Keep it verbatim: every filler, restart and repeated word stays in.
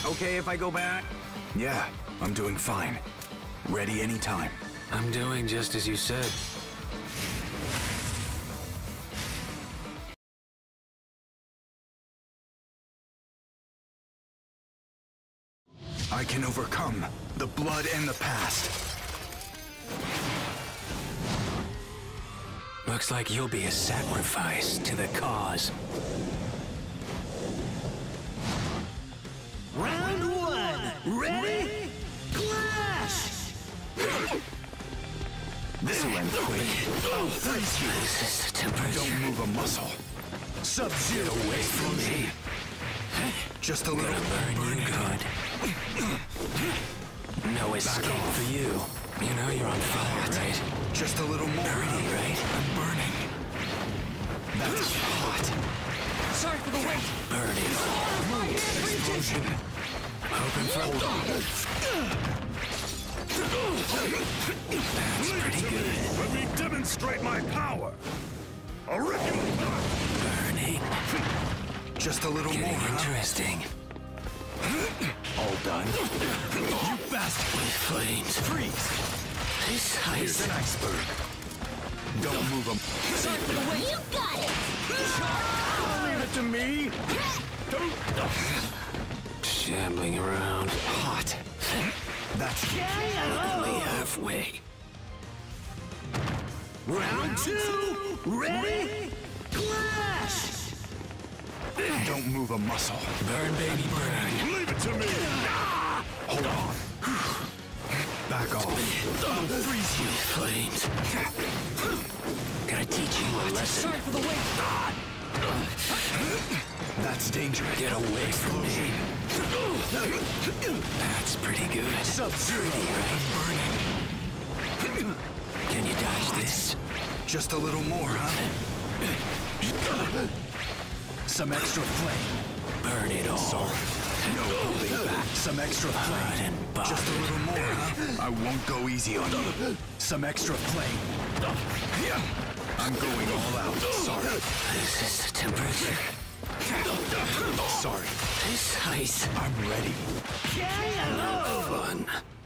Okay if I go back? Yeah, I'm doing fine. Ready anytime. I'm doing just as you said. I can overcome the blood and the past. Looks like you'll be a sacrifice to the cause. Round one! Ready? Clash! This'll end quick. I'll freeze you. This is the temperature. Don't move a muscle. Sub-Zero away from me. Just a little Gonna burn you good. No escape for you. You know you're on fire, right? Just a little more. Pretty, right? I'm burning. That's hot. Sorry for the wait! Burn it all. Explosion. Hoping for Hold on. That's pretty good. Let me demonstrate my power. I'll rip you apart. Burning. Just a little Getting more, huh? interesting. All done. You bastard. With flames. Freeze. This Here's ice. an iceberg. Don't move them. Sorry for the wait! You got it! Leave it to me. Shambling around. Hot. That's Only halfway. Round two! Ready? Clash! Don't move a muscle. Burn, baby, burn. Leave it to me. Hold on. Back off. I'll freeze you. Flames. Gotta teach you a lesson. Sorry for the wait! That's dangerous. Get away from me. That's pretty good. Sub-Zero. Burning. Can you dodge this? Just a little more, huh? Some extra flame. Burn it all. Sorry. No holding back. Some extra Hot flame. and bothered. Just a little more, huh? I won't go easy on you. Some extra flame. I'm going all out. Sorry. This is the temperature. Sorry. This ice. I'm ready. Fun.